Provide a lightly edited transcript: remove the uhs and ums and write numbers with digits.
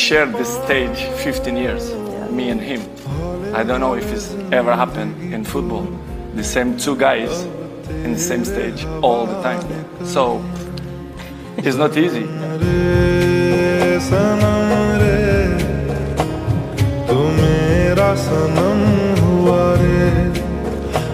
shared this stage 15 years, me and him. I don't know if it's ever happened in football. The same two guys in the same stage all the time. So it's not easy. Tu mera sanam